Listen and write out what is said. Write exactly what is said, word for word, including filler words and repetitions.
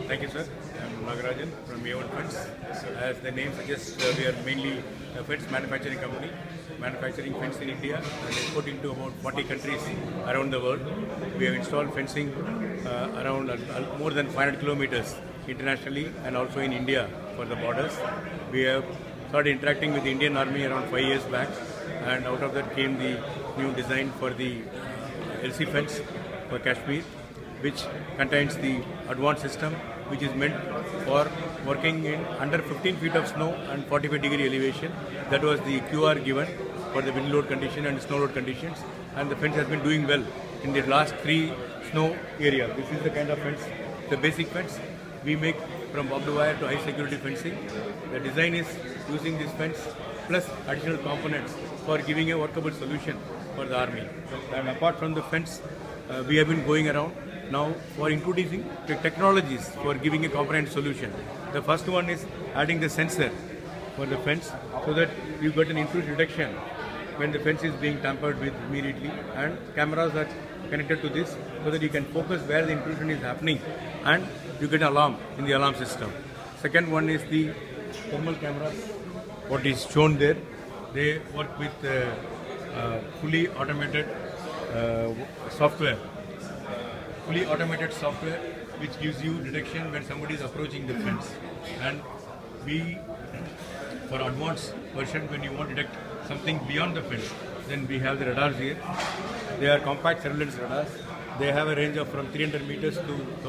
Thank you, sir. I'm Nagarajan from A one Fence. As the name suggests, uh, we are mainly a fence manufacturing company, manufacturing fence in India and exporting to about forty countries around the world. We have installed fencing uh, around uh, more than five hundred kilometers internationally and also in India for the borders. We have started interacting with the Indian Army around five years back, and out of that came the new design for the L C fence for Kashmir, which contains the advanced system which is meant for working in under fifteen feet of snow and forty-five degree elevation. That was the Q R given for the wind load condition and snow load conditions, and the fence has been doing well in the last three snow area. This is the kind of fence, the basic fence we make from barbed wire to high security fencing. The design is using this fence plus additional components for giving a workable solution for the army. And apart from the fence, uh, we have been going around now for introducing the technologies for giving a comprehensive solution. The first one is adding the sensor for the fence so that you get an intrusion detection when the fence is being tampered with immediately, and cameras are connected to this so that you can focus where the intrusion is happening and you get an alarm in the alarm system. Second one is the thermal cameras, what is shown there. They work with uh, uh, fully automated uh, software. Fully automated software which gives you detection when somebody is approaching the fence. And we, for advanced version, when you want to detect something beyond the fence, then we have the radars here. They are compact surveillance radars. They have a range of from three hundred meters to